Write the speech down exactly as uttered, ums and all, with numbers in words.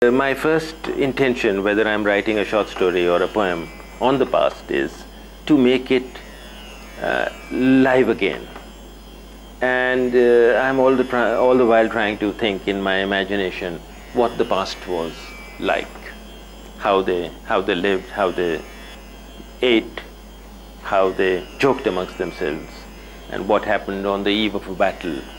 My first intention, whether I'm writing a short story or a poem on the past, is to make it uh, live again. And uh, I'm all the, all the while trying to think in my imagination what the past was like, how they, how they lived, how they ate, how they joked amongst themselves, and what happened on the eve of a battle.